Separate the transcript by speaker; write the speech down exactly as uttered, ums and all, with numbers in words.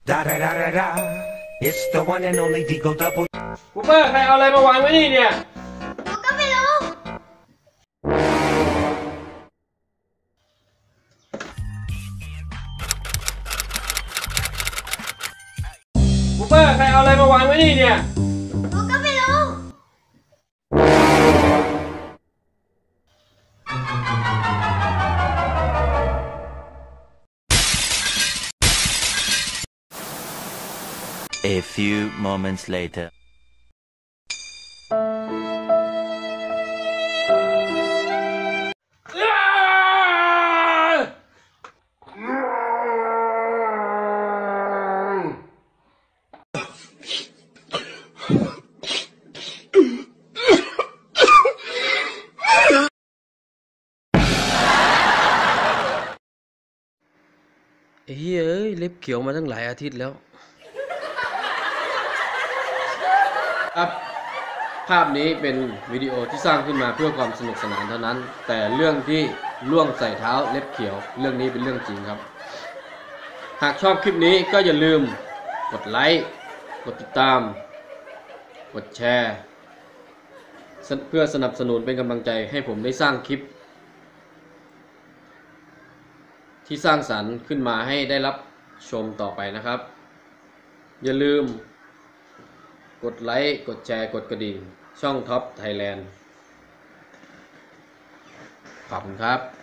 Speaker 1: Da da da da da. It's the one and only Deagle Double.
Speaker 2: คูเปอร์ใครเอาอะไรมาวางไว้นี่เนี่ย
Speaker 3: หนูก็ไม่รู้
Speaker 2: คูเปอร์ใครเอาอะไรมาวางไว้นี่เนี่ย
Speaker 3: หนูก็ไม่รู้
Speaker 4: A few moments later.
Speaker 2: เฮ้ยเอ้ยเล็บเขียวมาตั้งหลายอาทิตย์แล้วครับภาพนี้เป็นวิดีโอที่สร้างขึ้นมาเพื่อความสนุกสนานเท่านั้นแต่เรื่องที่ล่วงใส่เท้าเล็บเขียวเรื่องนี้เป็นเรื่องจริงครับหากชอบคลิปนี้ก็อย่าลืมกดไลค์กดติดตามกดแชร์เพื่อสนับสนุนเป็นกำลังใจให้ผมได้สร้างคลิปที่สร้างสรรค์ขึ้นมาให้ได้รับชมต่อไปนะครับอย่าลืมกดไลค์กดแชร์กดกระดิ่งช่องท็อปไทยแลนด์ขอบคุณครับ